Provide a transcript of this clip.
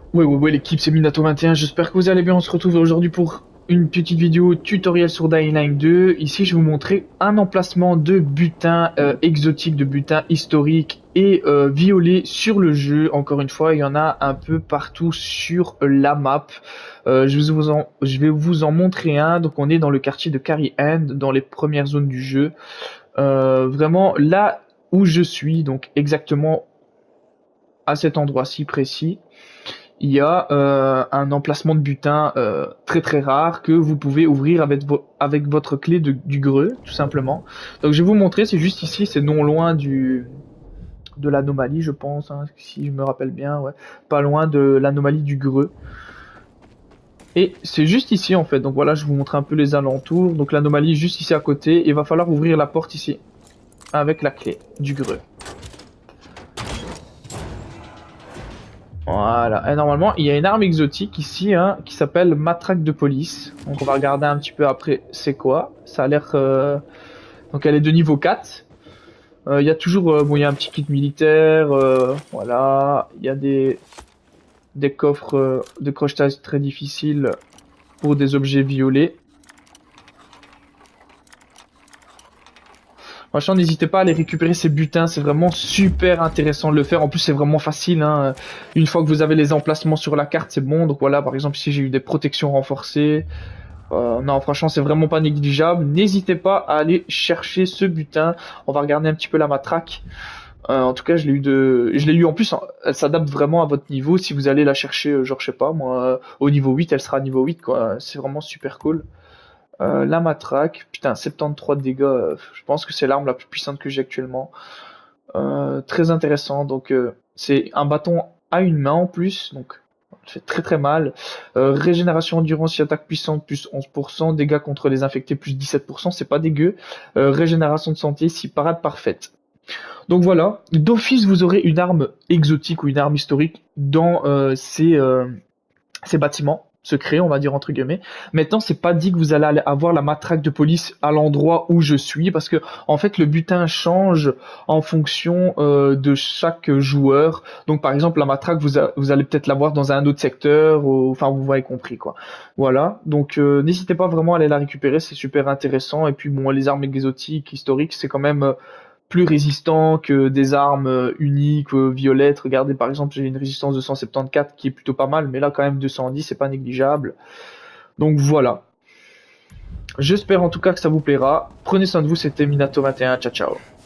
Ouais, l'équipe, c'est Minato21. J'espère que vous allez bien. On se retrouve aujourd'hui pour une petite vidéo tutoriel sur Dying Light 2. Ici, je vais vous montrer un emplacement de butin exotique, de butin historique et violet sur le jeu. Encore une fois, il y en a un peu partout sur la map. Je vais vous en montrer un. Donc, on est dans le quartier de Carrie End, dans les premières zones du jeu. Vraiment, là où je suis, donc exactement à cet endroit-ci précis, il y a un emplacement de butin très rare que vous pouvez ouvrir avec votre clé du greu, tout simplement. Donc je vais vous montrer, c'est juste ici, c'est non loin de l'anomalie, je pense, hein, si je me rappelle bien, ouais. Pas loin de l'anomalie du greu. Et c'est juste ici en fait, donc voilà, je vous montre un peu les alentours. Donc l'anomalie est juste ici à côté, et il va falloir ouvrir la porte ici, avec la clé du greu. Voilà, et normalement il y a une arme exotique ici hein, qui s'appelle matraque de police. Donc on va regarder un petit peu après c'est quoi. Ça a l'air... Donc elle est de niveau 4. Il y a toujours... bon il y a un petit kit militaire, voilà. Il y a des coffres de crochetage très difficiles pour des objets violets. Franchement, n'hésitez pas à aller récupérer ces butins, c'est vraiment super intéressant de le faire. En plus, c'est vraiment facile, hein. Une fois que vous avez les emplacements sur la carte, c'est bon. Donc voilà, par exemple, ici j'ai eu des protections renforcées. Non, franchement, c'est vraiment pas négligeable. N'hésitez pas à aller chercher ce butin. On va regarder un petit peu la matraque. En tout cas, je l'ai eu en plus. Elle s'adapte vraiment à votre niveau. Si vous allez la chercher, genre, je sais pas, moi, au niveau 8, elle sera niveau 8, quoi. C'est vraiment super cool. La matraque, putain, 73 de dégâts, je pense que c'est l'arme la plus puissante que j'ai actuellement. Très intéressant, donc c'est un bâton à une main en plus, donc ça fait très mal. Régénération endurance si attaque puissante plus 11%, dégâts contre les infectés plus 17%, c'est pas dégueu. Régénération de santé si parade parfaite. Donc voilà, d'office vous aurez une arme exotique ou une arme historique dans ces bâtiments secrets, on va dire entre guillemets. Maintenant, c'est pas dit que vous allez avoir la matraque de police à l'endroit où je suis, parce que en fait, le butin change en fonction de chaque joueur. Donc, par exemple, la matraque, vous allez peut-être l'avoir dans un autre secteur, enfin, vous avez compris quoi. Voilà. Donc, n'hésitez pas vraiment à aller la récupérer, c'est super intéressant. Et puis, bon, les armes exotiques, historiques, c'est quand même plus résistant que des armes uniques, violettes. Regardez, par exemple, j'ai une résistance de 174 qui est plutôt pas mal, mais là, quand même, 210, c'est pas négligeable. Donc voilà. J'espère en tout cas que ça vous plaira. Prenez soin de vous, c'était Minato21. Ciao, ciao.